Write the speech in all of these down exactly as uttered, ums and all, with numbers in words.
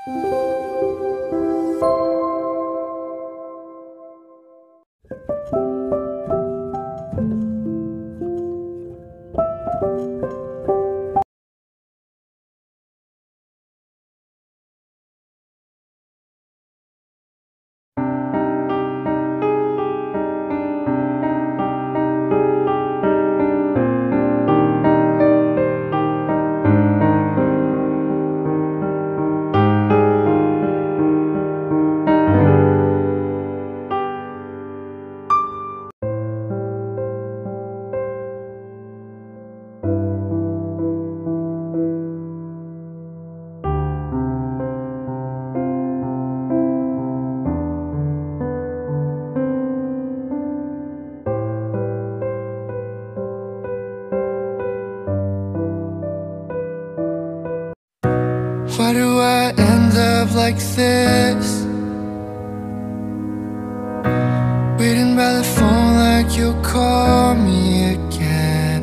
Why do I end up like this? Waiting by the phone like you'll call me again.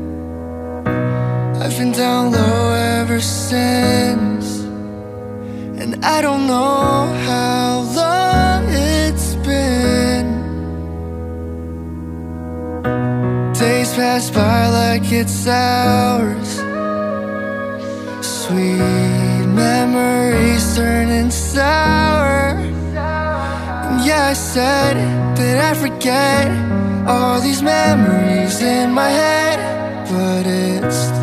I've been down low ever since, and I don't know how long it's been. Days pass by like it's hours. Sweet memories turning sour. And yeah, I said that I'd forget all these memories in my head, but it's